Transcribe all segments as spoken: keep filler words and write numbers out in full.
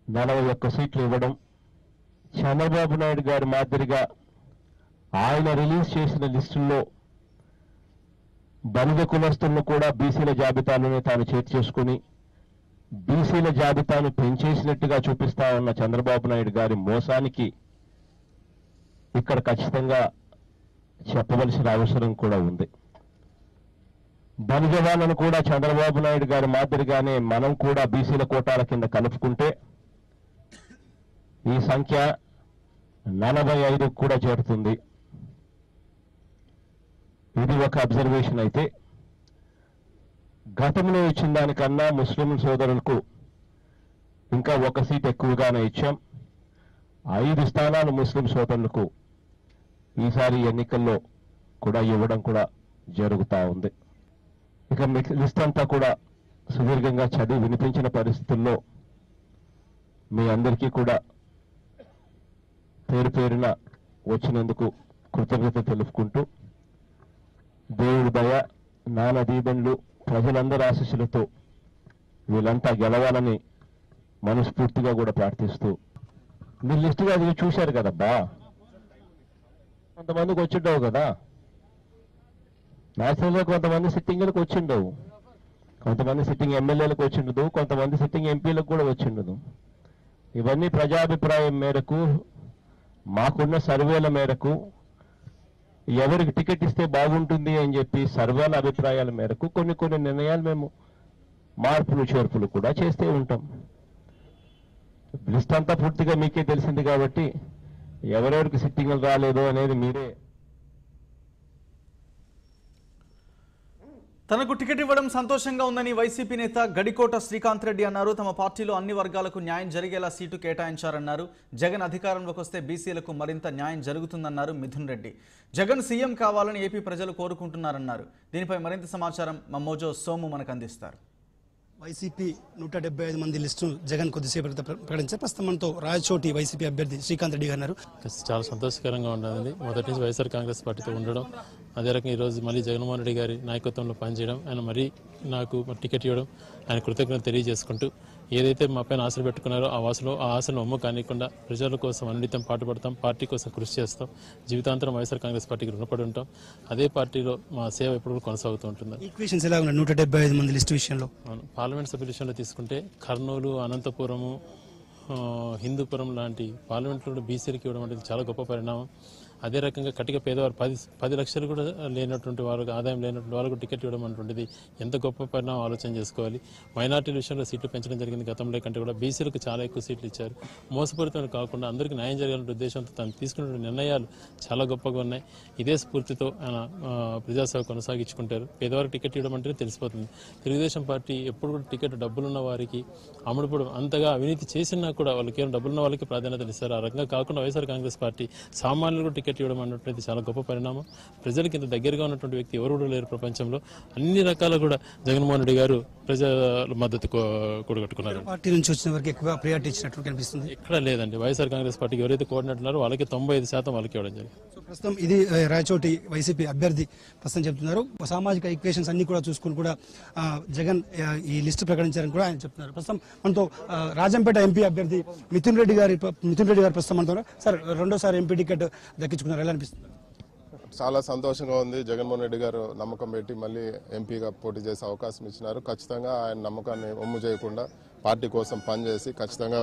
నలభై ఒక్క సీట్లు ఇవ్వడం, చంద్రబాబు నాయుడు గారి మాదిరిగా ఆయన రిలీజ్ చేసిన లిస్టుల్లో బలిజ కులస్తులను కూడా బీసీల జాబితాలోనే తాను చేర్చేసుకుని బీసీల జాబితాను పెంచేసినట్టుగా చూపిస్తా ఉన్న చంద్రబాబు నాయుడు గారి మోసానికి ఇక్కడ ఖచ్చితంగా చెప్పవలసిన అవసరం కూడా ఉంది. బలిజ వాళ్ళను కూడా చంద్రబాబు నాయుడు గారి మాదిరిగానే మనం కూడా బీసీల కోటాల కింద కలుపుకుంటే ఈ సంఖ్య నలభై ఐదుకు కూడా చేరుతుంది. ఇది ఒక అబ్జర్వేషన్. అయితే గతంలో ఇచ్చిన దానికన్నా ముస్లిం సోదరులకు ఇంకా ఒక సీట్ ఎక్కువగానే ఇచ్చాం. ఐదు స్థానాలు ముస్లిం సోదరులకు ఈసారి ఎన్నికల్లో కూడా ఇవ్వడం కూడా జరుగుతూ ఉంది. ఇక లిస్ట్ అంతా కూడా సుదీర్ఘంగా చదివి వినిపించిన పరిస్థితుల్లో మీ అందరికీ కూడా పేరు పేరున వచ్చినందుకు కృతజ్ఞత తెలుపుకుంటూ దేవుడి దయ, నాన్న దీవెనలు, ప్రజలందరి ఆశీస్సులతో వీళ్ళంతా గెలవాలని మనస్ఫూర్తిగా కూడా ప్రార్థిస్తూ, మీరు లిస్టుగా అది చూశారు కదబ్బా, కొంతమందికి వచ్చిండవు కదా, నేషనల్గా కొంతమంది సిట్టింగ్లకు వచ్చిండవు, కొంతమంది సిట్టింగ్ ఎమ్మెల్యేలకు వచ్చిండదు, కొంతమంది సిట్టింగ్ ఎంపీలకు కూడా వచ్చిండదు. ఇవన్నీ ప్రజాభిప్రాయం మేరకు, మాకున్న సర్వేల మేరకు, ఎవరికి టికెట్ ఇస్తే బాగుంటుంది అని చెప్పి సర్వేల అభిప్రాయాల మేరకు కొన్ని కొన్ని నిర్ణయాలు మేము మార్పులు చేర్పులు కూడా చేస్తూ ఉంటాం. లిస్ట్ అంతా పూర్తిగా మీకే తెలిసింది కాబట్టి ఎవరెవరికి సిట్టింగ్లు రాలేదో అనేది మీరే. తనకు టికెట్ ఇవ్వడం సంతోషంగా ఉందని వైసీపీ నేత గడికోట శ్రీకాంత్ రెడ్డి అన్నారు. తమ పార్టీలో అన్ని వర్గాలకు న్యాయం జరిగేలా సీటు కేటాయించారన్నారు. జగన్ అధికారంలోకి వస్తే బీసీలకు మరింత న్యాయం జరుగుతుందన్నారు మిథున్ రెడ్డి. జగన్ సీఎం కావాలని ఏపీ ప్రజలు కోరుకుంటున్నారన్నారు. దీనిపై మరింత సమాచారం మమ్మోజో సోము మనకు అందిస్తారు. వైసీపీ నూట డెబ్బై ఐదు మంది లిస్టు జగన్ కొద్దిసేపు ప్రకటించారు. ప్రస్తుతం మనతో రాయచోటి వైసీపీ అభ్యర్థి శ్రీకాంత్ రెడ్డి గారు. చాలా సంతోషకరంగా ఉన్నది. మొదటి నుంచి వైఎస్ఆర్ కాంగ్రెస్ పార్టీతో ఉండడం, అదే రకంగా ఈరోజు మళ్ళీ జగన్మోహన్ రెడ్డి గారి నాయకత్వంలో పనిచేయడం, ఆయన మరీ నాకు టికెట్ ఇవ్వడం ఆయన కృతజ్ఞత తెలియజేసుకుంటూ, ఏదైతే మా పైన ఆశలు పెట్టుకున్నారో ఆ ఆశలో ఆ ఆశను అమ్ము కానికుండా ప్రజల కోసం అన్నితం పాటుపడతాం, పార్టీ కోసం కృషి చేస్తాం, జీవితాంతరం వైఎస్ఆర్ కాంగ్రెస్ పార్టీకి రుణపడి ఉంటాం. అదే పార్టీలో మా సేవ ఎప్పుడు కొనసాగుతూ ఉంటుంది. ఈక్వేషన్స్ ఎలా ఉన్నాయి నూట డెబ్బై ఐదు మంది లిస్టు విషయంలో? పార్లమెంట్ సభ్యుల విషయంలో తీసుకుంటే కర్నూలు, అనంతపురము, హిందూపురం లాంటి పార్లమెంట్లో బీసీలకు ఇవ్వడం అనేది చాలా గొప్ప పరిణామం. అదే రకంగా కటిక పేదవారు పది పది లక్షలు కూడా లేనటువంటి వారు, ఆదాయం లేనటువంటి వాళ్ళకు టికెట్ ఇవ్వడం అంటుండేది ఎంత గొప్ప పరిణామం ఆలోచన చేసుకోవాలి. మైనార్టీల విషయంలో సీట్లు పెంచడం జరిగింది. గతంలో కంటే కూడా బీసీలకు చాలా ఎక్కువ సీట్లు ఇచ్చారు. మోసపూరితం కాకుండా అందరికీ న్యాయం జరగాలనే ఉద్దేశంతో తను తీసుకున్న నిర్ణయాలు చాలా గొప్పగా ఉన్నాయి. ఇదే స్ఫూర్తితో ఆయన ప్రజాసేవ కొనసాగించుకుంటారు. పేదవారికి టికెట్ ఇవ్వడం అంటే తెలిసిపోతుంది. తెలుగుదేశం పార్టీ ఎప్పుడు కూడా టికెట్ డబ్బులున్న వారికి అమ్ముడుపోవడం, అంతగా అవినీతి చేసినా కూడా వాళ్ళకి ఏమైనా డబ్బులున్న వాళ్ళకి ప్రాధాన్యత ఇస్తారు. ఆ రకంగా కాకుండా వైఎస్ఆర్ కాంగ్రెస్ పార్టీ సామాన్యులకు టికెట్ ఇవ్వడం అన్నటువంటిది చాలా గొప్ప పరిణామం. ప్రజలకు ఇంత దగ్గరగా ఉన్నటువంటి వ్యక్తి ఎవరు కూడా లేరు ప్రపంచంలో. అన్ని రకాల కూడా జగన్మోహన్ రెడ్డి గారు ప్రజల మద్దతు కూడగట్టుకున్నారు. పార్టీ నుంచి వచ్చిన వరకు ఎక్కువ ప్రియారిటీ ఇచ్చినట్టు కనిపిస్తుంది. ఎక్కడ లేదండి. వైఎస్ఆర్ కాంగ్రెస్ పార్టీకి ఎవరైతే కోఆర్డినేటర్ వాళ్ళకి తొంభై ఐదు శాతం వాళ్ళకి ఇవ్వడం జరిగింది. ప్రస్తుతం ఇది రాయచోటి వైసీపీ అభ్యర్థి ప్రస్తుతం చెప్తున్నారు. సామాజిక ఈక్వేషన్స్ అన్ని కూడా చూసుకుని కూడా జగన్ ఈ లిస్టు ప్రకటించారని కూడా ఆయన చెప్తున్నారు. ప్రస్తుతం మనతో రాజంపేట ఎంపీ అభ్యర్థి మిథున్ రెడ్డి గారి మిథున్ రెడ్డి గారు ప్రస్తుతం మనతో. సార్, రెండోసారి ఎంపీ టికెట్ దక్కించుకున్నారు, ఎలా అనిపిస్తుంది? చాలా సంతోషంగా ఉంది. జగన్మోహన్ రెడ్డి గారు నమ్మకం పెట్టి మళ్ళీ ఎంపీగా పోటీ చేసే అవకాశం ఇచ్చినారు. ఖచ్చితంగా ఆయన నమ్మకాన్ని ఒమ్ము చేయకుండా పార్టీ కోసం పనిచేసి ఖచ్చితంగా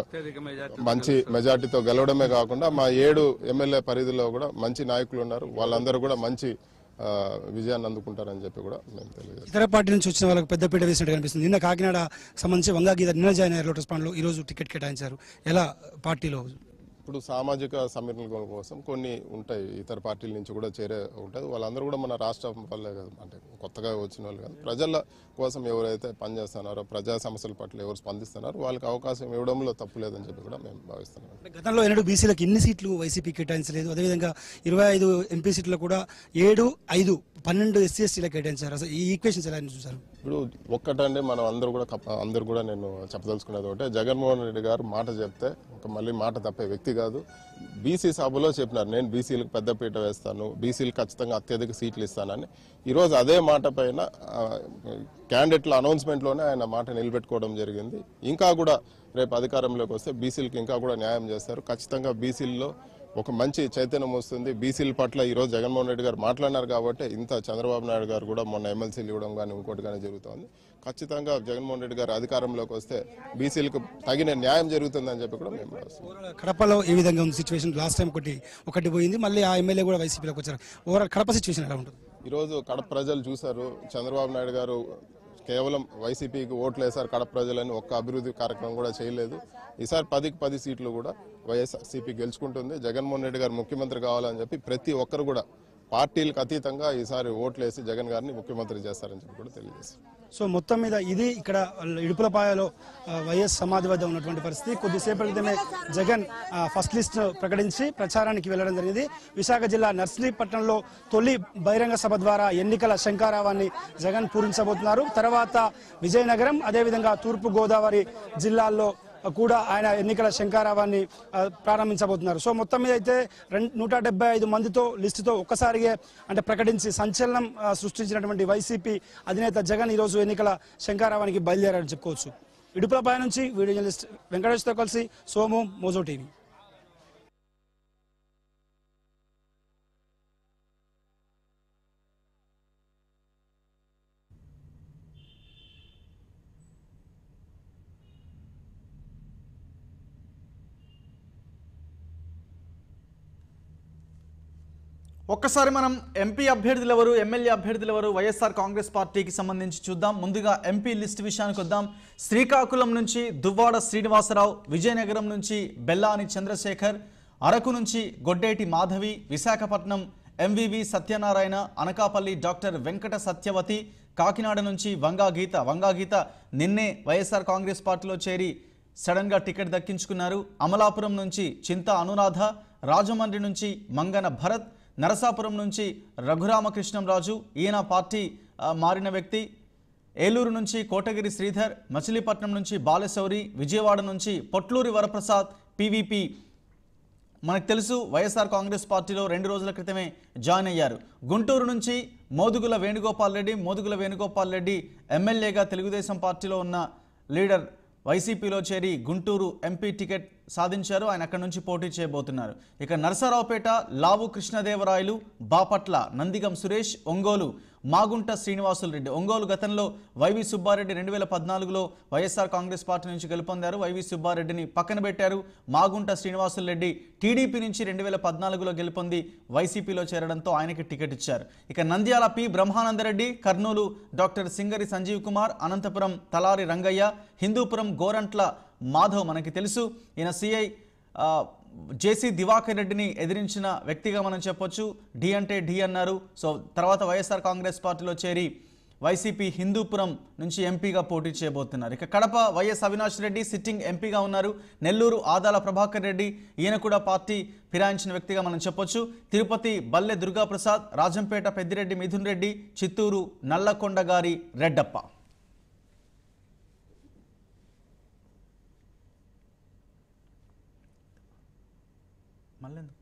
మంచి మెజార్టీతో గెలవడమే కాకుండా మా ఏడు ఎమ్మెల్యే పరిధిలో కూడా మంచి నాయకులు ఉన్నారు. వాళ్ళందరూ కూడా మంచి విజయాన్ని అందుకుంటారని చెప్పి కూడా మేము తెలియజేస్తాం. ఇతర పార్టీ నుంచి వచ్చిన వాళ్ళకి పెద్దపీట వేసినట్టు కనిపిస్తుంది. నిన్న కాకినాడ సంబంధించి వంగాగీత నిన్న జాయిన్ అయ్యారు లోటస్ పాండ్లో, ఈ రోజు టికెట్ కేటాయించారు. ఎలా పార్టీలో? ఇప్పుడు సామాజిక సమ్మేళనాల కోసం కొన్ని ఉంటాయి, ఇతర పార్టీల నుంచి కూడా చేరే ఉంటుంది. వాళ్ళందరూ కూడా మన రాష్ట్రం వల్లే కదా, అంటే కొత్తగా వచ్చిన వాళ్ళు కాదు. ప్రజల కోసం ఎవరైతే పనిచేస్తున్నారో, ప్రజా సమస్యల పట్ల ఎవరు స్పందిస్తున్నారో వాళ్ళకి అవకాశం ఇవ్వడంలో తప్పు లేదని చెప్పి కూడా మేము భావిస్తున్నాం. గతంలో ఎన్నడూ బీసీలకు ఇన్ని సీట్లు వైసీపీ కేటాయించలేదు. అదేవిధంగా ఇరవై ఐదు ఎంపీ సీట్లు కూడా ఏడు ఐదు పన్నెండు ఎస్సీ ఎస్టీలకు కేటాయించారు. అసలు ఈ ఈక్వేషన్స్ ఎలా చూసారు? ఇప్పుడు ఒక్కటండి మనం అందరూ కూడా కప్ప- అందరూ కూడా నేను చెప్పదలుచుకునేది ఒకటే, జగన్మోహన్ రెడ్డి గారు మాట చెప్తే ఒక మళ్ళీ మాట తప్పే వ్యక్తి కాదు. బీసీ సభలో చెప్పినారు నేను బీసీలకు పెద్దపీట వేస్తాను, బీసీలకు ఖచ్చితంగా అత్యధిక సీట్లు ఇస్తానని. ఈరోజు అదే మాట పైన క్యాండిడేట్ల అనౌన్స్మెంట్లోనే ఆయన మాట నిలబెట్టుకోవడం జరిగింది. ఇంకా కూడా రేపు అధికారంలోకి వస్తే బీసీలకు ఇంకా కూడా న్యాయం చేస్తారు. ఖచ్చితంగా బీసీల్లో ఒక మంచి చైతన్యం వస్తుంది. బీసీల పట్ల ఈరోజు జగన్మోహన్ రెడ్డి గారు మాట్లాడినారు కాబట్టి ఇంత చంద్రబాబు నాయుడు గారు కూడా మొన్న ఎమ్మెల్సీలు ఇవ్వడం కానీ ఇంకోటి కానీ జరుగుతుంది. ఖచ్చితంగా జగన్మోహన్ రెడ్డి గారు అధికారంలోకి వస్తే బీసీలకు తగిన న్యాయం జరుగుతుందని చెప్పి కూడా మేము భావిస్తున్నాం. కడపలో ఏ విధంగా ఉంది సిచ్యువేషన్? లాస్ట్ టైం ఒకటి ఒకటి పోయింది, మళ్ళీ ఆ ఎమ్మెల్యే కూడా వైసీపీలోకి వచ్చారు. ఓవరాల్ కడప సిచ్యువేషన్ ఎలా ఉంటుంది? ఈరోజు కడప ప్రజలు చూశారు, చంద్రబాబు నాయుడు గారు కేవలం వైసీపీకి ఓట్లు వేశారు కడప ప్రజలని, ఒక్క అభివృద్ధి కార్యక్రమం కూడా చేయలేదు. ఈసారి పదికి పది సీట్లు కూడా వైఎస్ఆర్సీపీ గెలుచుకుంటుంది. జగన్మోహన్ రెడ్డి గారు ముఖ్యమంత్రి కావాలని చెప్పి ప్రతి ఒక్కరు కూడా పార్టీలకు అతీతంగా ఈసారి ఓట్లు వేసి జగన్ గారిని ముఖ్యమంత్రి చేస్తారని చెప్పి కూడా తెలియజేస్తారు. సో మొత్తం మీద ఇది ఇక్కడ ఇడుపులపాయలో ఆ, వైఎస్ సమాధి వద్ద ఉన్నటువంటి పరిస్థితి. కొద్దిసేపటి క్రితమే జగన్ ఆ, ఫస్ట్ లిస్ట్ ప్రకటించి ప్రచారానికి వెళ్లడం జరిగింది. విశాఖ జిల్లా నర్సీపట్నంలో తొలి బహిరంగ సభ ద్వారా ఎన్నికల శంఖారావాన్ని జగన్ పూరించబోతున్నారు. తర్వాత విజయనగరం, అదేవిధంగా తూర్పు గోదావరి జిల్లాల్లో కూడా ఆయన ఎన్నికల శంఖారావాన్ని ఆ, ప్రారంభించబోతున్నారు. సో మొత్తం మీద అయితే రెండు నూట డెబ్బై ఐదు మందితో లిస్టుతో ఒక్కసారిగా అంటే ప్రకటించి సంచలనం ఆ, సృష్టించినటువంటి వైసీపీ అధినేత జగన్ ఈరోజు ఎన్నికల శంఖారావానికి బయలుదేరారని చెప్పుకోవచ్చు. ఇడుపులపాయ నుంచి వీడియో జర్నలిస్ట్ వెంకటేష్తో కలిసి సోము, మోజో టీవీ. ఒక్కసారి మనం ఎంపీ అభ్యర్థులు ఎవరు, ఎమ్మెల్యే అభ్యర్థులు ఎవరు వైఎస్ఆర్ కాంగ్రెస్ పార్టీకి సంబంధించి చూద్దాం. ముందుగా ఎంపీ లిస్ట్ విషయానికి వద్దాం. శ్రీకాకుళం నుంచి దువ్వాడ శ్రీనివాసరావు, విజయనగరం నుంచి బెల్లాని చంద్రశేఖర్, అరకు నుంచి గొడ్డేటి మాధవి, విశాఖపట్నం ఎంవివి సత్యనారాయణ, అనకాపల్లి డాక్టర్ వెంకట సత్యవతి, కాకినాడ నుంచి వంగా గీత. వంగా గీత నిన్నే వైఎస్ఆర్ కాంగ్రెస్ పార్టీలో చేరి సడన్గా టికెట్ దక్కించుకున్నారు. అమలాపురం నుంచి చింత అనురాధ, రాజమండ్రి నుంచి మంగన భరత్, నరసాపురం నుంచి రఘురామకృష్ణంరాజు, ఈయన పార్టీ మారిన వ్యక్తి. ఏలూరు నుంచి కోటగిరి శ్రీధర్, మచిలీపట్నం నుంచి బాలశౌరి, విజయవాడ నుంచి పొట్లూరి వరప్రసాద్ పీవీపీ మనకు తెలుసు వైఎస్ఆర్ కాంగ్రెస్ పార్టీలో రెండు రోజుల క్రితమే జాయిన్ అయ్యారు. గుంటూరు నుంచి మోదుగుల వేణుగోపాల్ రెడ్డి. మోదుగుల వేణుగోపాల్ రెడ్డి ఎమ్మెల్యేగా తెలుగుదేశం పార్టీలో ఉన్న లీడర్ వైసీపీలో చేరి గుంటూరు ఎంపీ టికెట్ సాధించారు. ఆయన అక్కడి నుంచి పోటీ చేయబోతున్నారు. ఇక నరసరావుపేట లావు కృష్ణదేవరాయలు, బాపట్ల నందిగం సురేష్, ఒంగోలు మాగుంట శ్రీనివాసులు రెడ్డి. ఒంగోలు గతంలో వైవి సుబ్బారెడ్డి రెండు వేల పద్నాలుగులో వైఎస్ఆర్ కాంగ్రెస్ పార్టీ నుంచి గెలుపొందారు. వైవి సుబ్బారెడ్డిని పక్కన పెట్టారు. మాగుంట శ్రీనివాసులు రెడ్డి టీడీపీ నుంచి రెండు వేల పద్నాలుగులో గెలుపొంది వైసీపీలో చేరడంతో ఆయనకి టికెట్ ఇచ్చారు. ఇక నంద్యాల పి బ్రహ్మానందరెడ్డి, కర్నూలు డాక్టర్ సింగరి సంజీవ్ కుమార్, అనంతపురం తలారి రంగయ్య, హిందూపురం గోరంట్ల మాధవ్ మనకి తెలుసు. ఈయన సిఐ జేసీ దివాకర్ రెడ్డిని ఎదిరించిన వ్యక్తిగా మనం చెప్పొచ్చు. డి అంటే డి అన్నారు. సో తర్వాత వైఎస్ఆర్ కాంగ్రెస్ పార్టీలో చేరి వైసీపీ హిందూపురం నుంచి ఎంపీగా పోటీ చేయబోతున్నారు. ఇక కడప వైఎస్ అవినాష్ రెడ్డి సిట్టింగ్ ఎంపీగా ఉన్నారు. నెల్లూరు ఆదాల ప్రభాకర్ రెడ్డి, ఈయన కూడా పార్టీ ఫిరాయించిన వ్యక్తిగా మనం చెప్పొచ్చు. తిరుపతి బల్లె దుర్గాప్రసాద్, రాజంపేట పెద్దిరెడ్డి మిథున్ రెడ్డి, చిత్తూరు నల్లకొండ గారి రెడ్డప్ప. మళ్ళీ